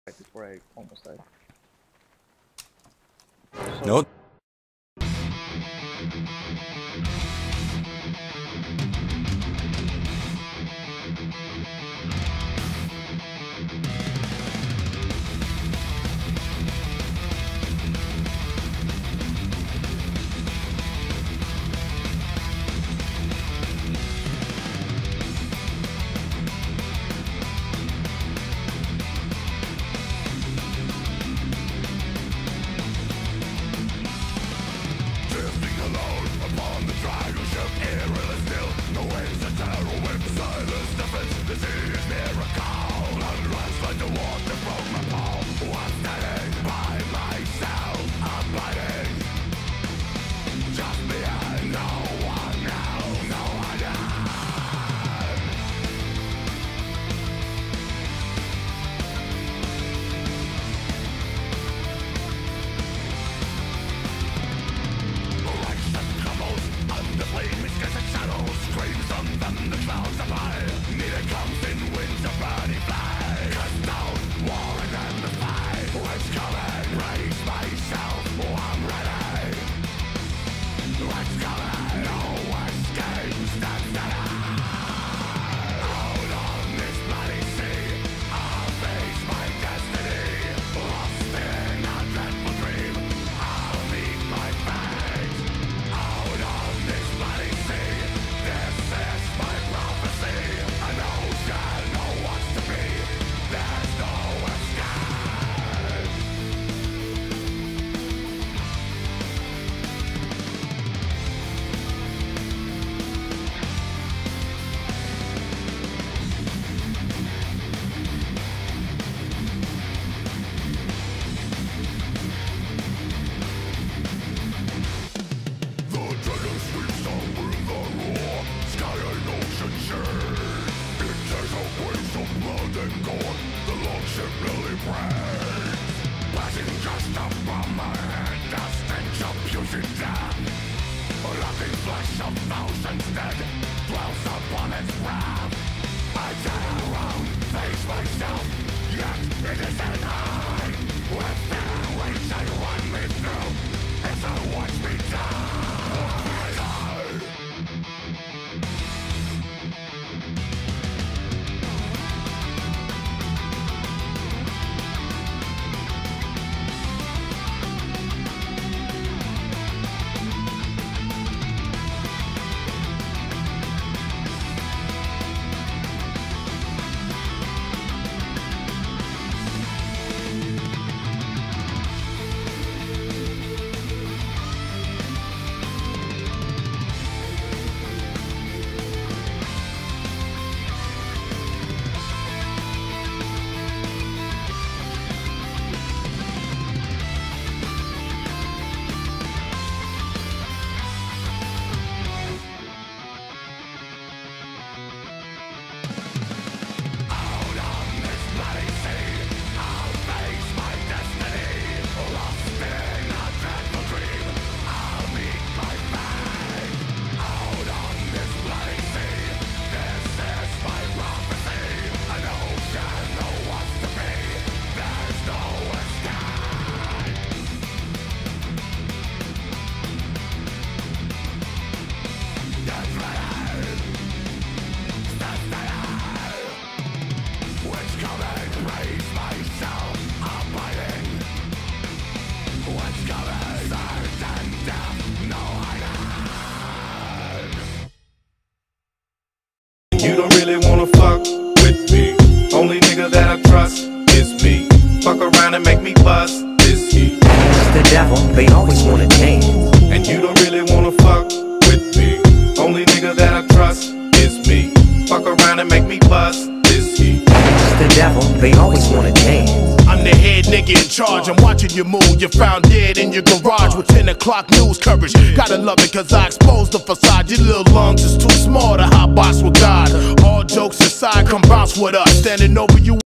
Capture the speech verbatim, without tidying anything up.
before I almost died. So Nope. You don't really wanna fuck with me. Only nigga that I trust is me. Fuck around and make me bust this heat. It's the devil, they always wanna change. And you don't really wanna fuck with me. Only nigga that I trust is me. Fuck around and make me bust this heat. It's the devil, they always wanna change. I'm the head nigga in charge, I'm watching you move. You're found dead in your garage with ten o'clock news coverage. Gotta love it cause I exposed the facade. Your little lungs is too small to hot box with God. All jokes aside, come bounce with us. Standing over you